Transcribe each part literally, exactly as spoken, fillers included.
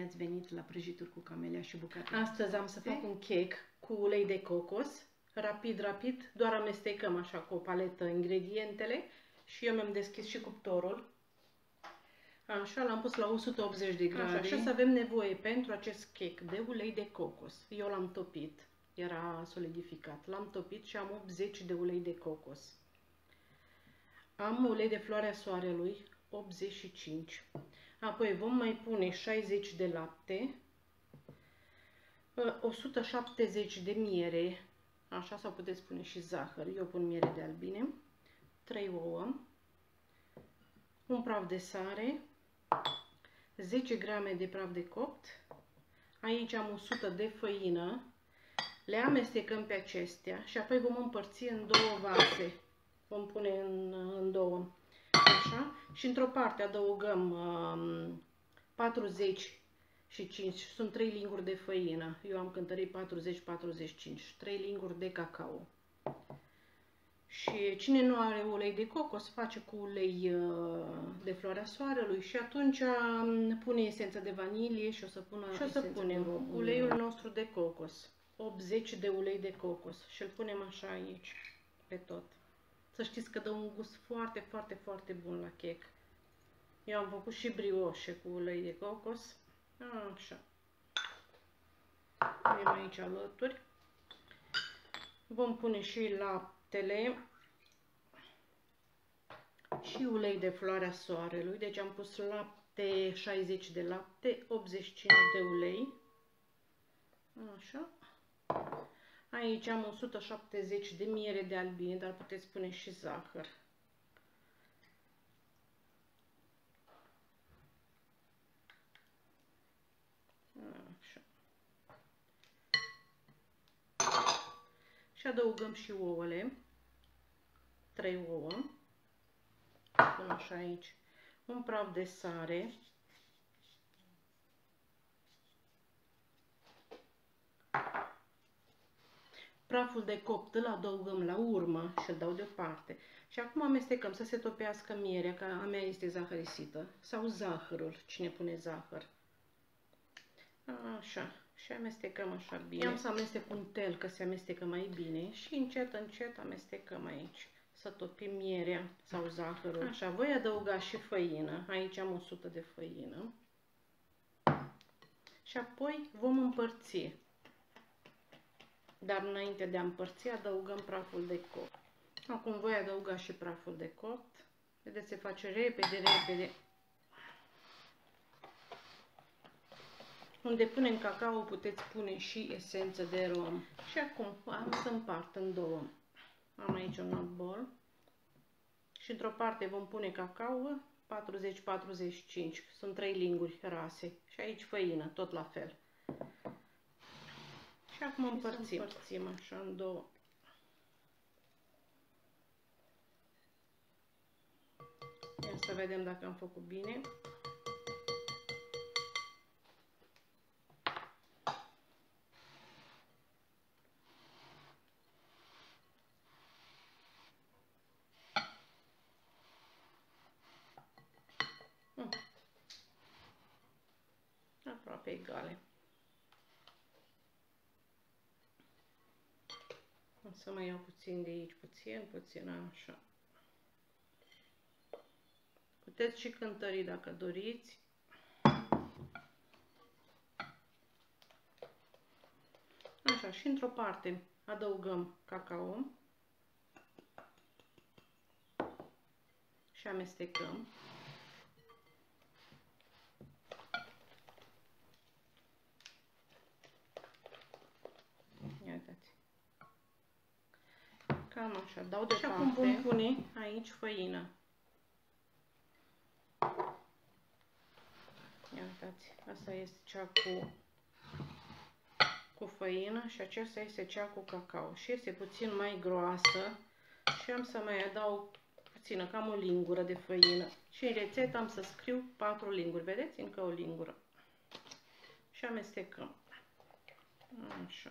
ați venit la prăjituri cu camelia și bucate. Astăzi am să fac un cake cu ulei de cocos. Rapid, rapid, doar amestecăm așa cu o paletă ingredientele și eu mi-am deschis și cuptorul. Așa, l-am pus la o sută optzeci de grade. Așa, și să avem nevoie pentru acest cake de ulei de cocos. Eu l-am topit, era solidificat. L-am topit și am optzeci de ulei de cocos. Am ulei de floarea soarelui, optzeci și cinci. Apoi vom mai pune șaizeci de lapte, o sută șaptezeci de miere, așa, sau puteți pune și zahăr, eu pun miere de albine, trei ouă, un praf de sare, zece grame de praf de copt, aici am o sută de făină, le amestecăm pe acestea și apoi vom împărți în două vase, vom pune în, în două. Așa? Și într-o parte adăugăm um, patruzeci și cinci, sunt trei linguri de făină. Eu am cântărit patruzeci patruzeci și cinci, trei linguri de cacao. Și cine nu are ulei de cocos face cu ulei uh, de floarea soarelui și atunci um, pune esența de vanilie și o să pună și o să punem uleiul nostru de cocos, optzeci de ulei de cocos și îl punem așa aici pe tot. Să știți că dă un gust foarte, foarte, foarte bun la cake. Eu am făcut și brioșe cu ulei de cocos. Așa. Punem aici alături. Vom pune și laptele și ulei de floarea soarelui. Deci am pus lapte, șaizeci de lapte, optzeci și cinci de ulei. Așa. Aici am o sută șaptezeci de miere de albine, dar puteți pune și zahăr. Așa. Și adăugăm și ouăle. trei ouă. Pun așa aici. Un praf de sare. Praful de copt îl adăugăm la urmă și îl dau deoparte. Și acum amestecăm să se topească mierea, că a mea este zahărisită. Sau zahărul, cine pune zahăr. Așa. Și amestecăm așa bine. Am să amestec un tel, că se amestecă mai bine. Și încet, încet amestecăm aici. Să topim mierea sau zahărul. Așa, voi adăuga și făină. Aici am o sută de făină. Și apoi vom împărți. Dar înainte de a împărți, adăugăm praful de copt. Acum voi adăuga și praful de copt. Vedeți, se face repede, repede. Unde punem cacao, puteți pune și esență de rom. Și acum am să împart în două. Am aici un alt bol. Și într-o parte vom pune cacao, patruzeci patruzeci și cinci. Sunt trei linguri rase. Și aici făină, tot la fel. Și acum și împărțim. împărțim așa în două. Ia să vedem dacă am făcut bine. Hmm. Aproape egale. O să mai iau puțin de aici, puțin, puțin, așa. Puteți și cântări dacă doriți. Așa, și într-o parte adăugăm cacao și amestecăm. Ia uitați. Cam așa, dau deoparte. Și acum vom pune aici făină. Ia uitați, asta este cea cu, cu făină și aceasta este cea cu cacao. Și este puțin mai groasă și am să mai adaug puțină, cam o lingură de făină. Și în rețetă am să scriu patru linguri, vedeți? Încă o lingură. Și amestecăm. Așa.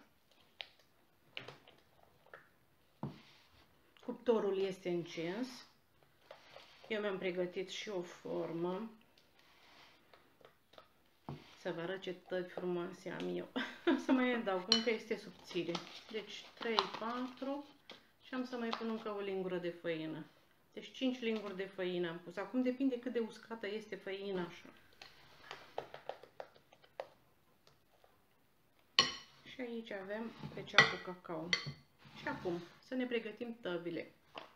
Cuptorul este încins. Eu mi-am pregătit și o formă. Să vă arăt ce tăvi frumoase am eu. Să mai adaug, încă este subțire. Deci trei, patru și am să mai pun încă o lingură de făină. Deci cinci linguri de făină am pus. Acum depinde cât de uscată este făina așa. Și aici avem pe cea cu cacao. Și acum să ne pregătim tăvile.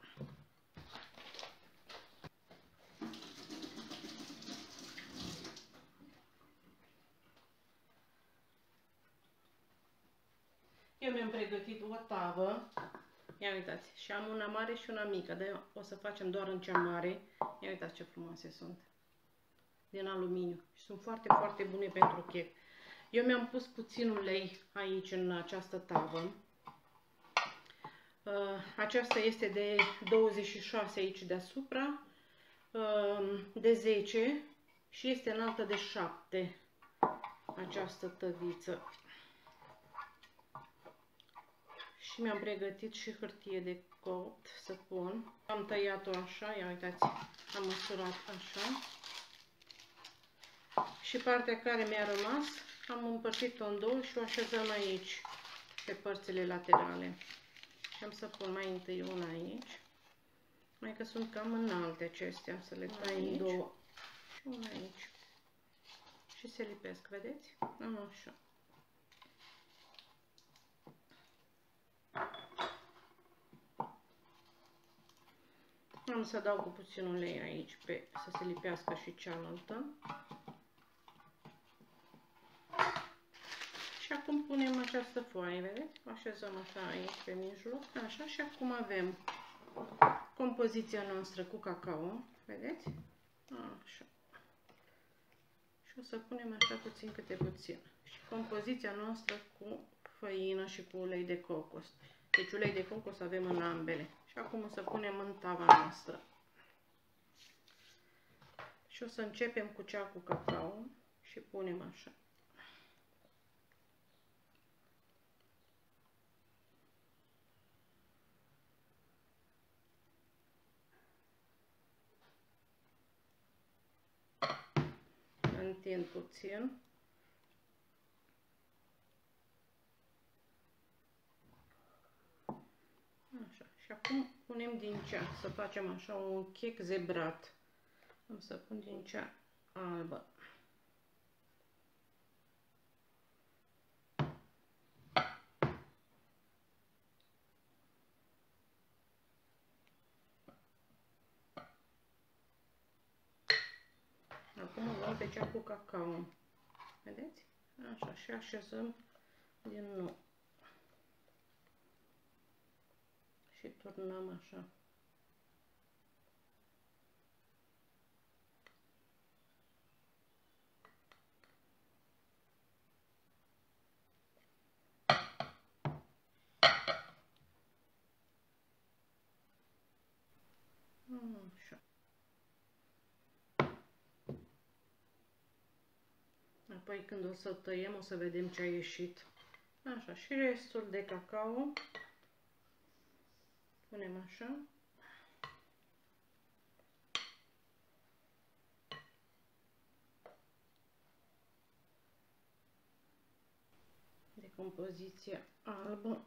Eu mi-am pregătit o tavă. Ia uitați, și am una mare și una mică, dar o să facem doar în cea mare. Ia uitați ce frumoase sunt. Din aluminiu. Și sunt foarte, foarte bune pentru chec. Eu mi-am pus puțin ulei aici în această tavă. Uh, aceasta este de douăzeci și șase aici deasupra, uh, de zece și este înaltă de șapte această tăviță. Și mi-am pregătit și hârtie de copt să pun. Am tăiat-o așa, ia uitați, am măsurat așa. Și partea care mi-a rămas, am împărțit-o în două și o așezăm aici, pe părțile laterale. Și am să pun mai întâi una aici. Mai că sunt cam înalte acestea, să le tai în două. Și una aici. Și se lipesc, vedeți? Așa. Am să dau cu puțin ulei aici pe, să se lipească și cealaltă. Și acum punem această foaie, vedeți? O așezăm așa aici pe mijloc, așa, și acum avem compoziția noastră cu cacao, vedeți? Așa. Și o să punem așa puțin câte puțin. Și compoziția noastră cu făină și cu ulei de cocos. Deci ulei de cocos avem în ambele. Și acum o să punem în tava noastră. Și o să începem cu cea cu cacao și punem așa. Întind puțin. Așa. Și acum punem din cea, să facem așa un chec zebrat. Am să pun din cea albă. Acum o luăm pe cea cu cacao. Vedeți? Așa, și așezăm din nou. Și turnăm așa. Așa. Apoi când o să tăiem, o să vedem ce a ieșit. Așa, și restul de cacao punem așa. De compoziție albă.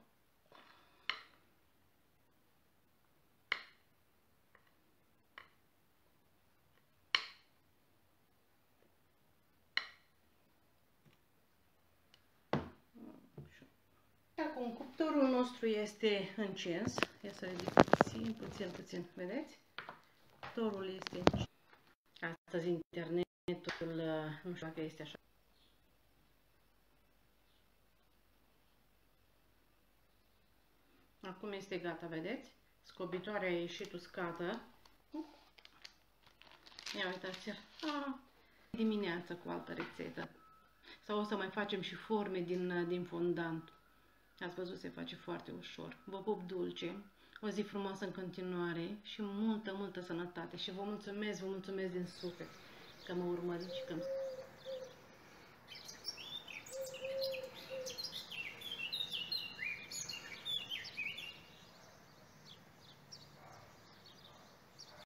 Acum cuptorul nostru este încins. Ia să ridic puțin, puțin, puțin. Vedeți? Cuptorul este încins. Astăzi internetul, nu știu dacă este așa. Acum este gata, vedeți? Scobitoarea a ieșit uscată. Ia uitați-l. Ah, dimineața cu altă rețetă. Sau o să mai facem și forme din, din fondant. Ați văzut, se face foarte ușor. Vă pup dulce, o zi frumoasă în continuare și multă, multă sănătate. Și vă mulțumesc, vă mulțumesc din suflet că mă urmăriți și că îmi